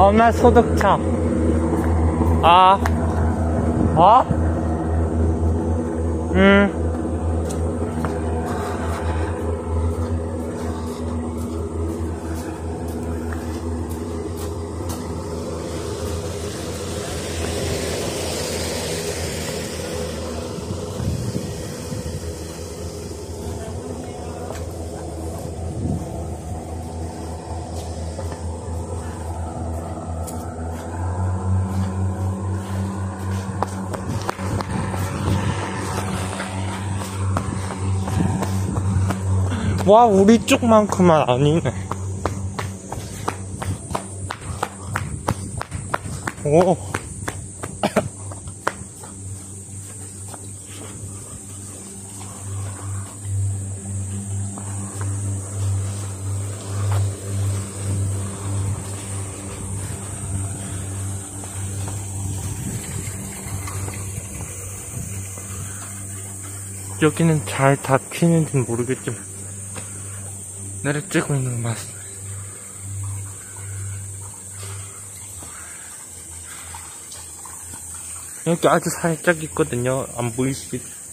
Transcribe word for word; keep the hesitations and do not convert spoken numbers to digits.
엄마 소독차. 아, 어? 음. 와, 우리 쪽만큼은 아니네. 오. 여기는 잘 닫히는지 모르겠지만 내려 찍고 있는 거 맞습니다. 여기 아주 살짝 있거든요. 안 보이시겠죠?